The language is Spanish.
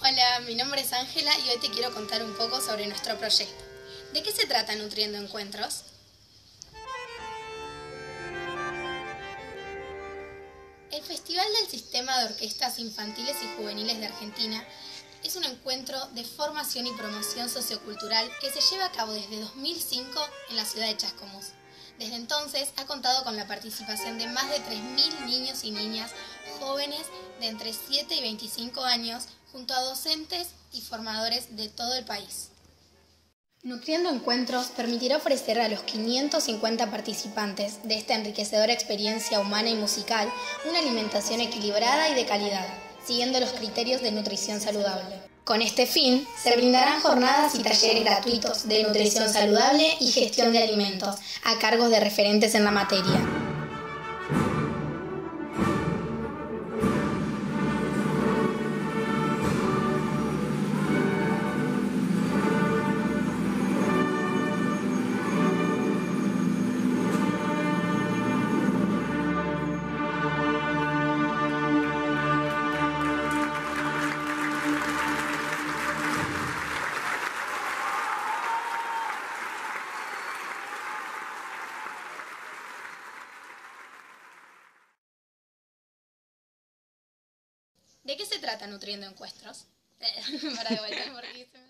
Hola, mi nombre es Ángela y hoy te quiero contar un poco sobre nuestro proyecto. ¿De qué se trata Nutriendo Encuentros? El Festival del Sistema de Orquestas Infantiles y Juveniles de Argentina es un encuentro de formación y promoción sociocultural que se lleva a cabo desde 2005 en la ciudad de Chascomús. Desde entonces ha contado con la participación de más de 3.000 niños y niñas jóvenes de entre 7 y 25 años, junto a docentes y formadores de todo el país. Nutriendo Encuentros permitirá ofrecer a los 550 participantes de esta enriquecedora experiencia humana y musical una alimentación equilibrada y de calidad, siguiendo los criterios de nutrición saludable. Con este fin, se brindarán jornadas y talleres gratuitos de nutrición saludable y gestión de alimentos, a cargo de referentes en la materia. ¿De qué se trata Nutriendo Encuentros? Para de vuelta, porque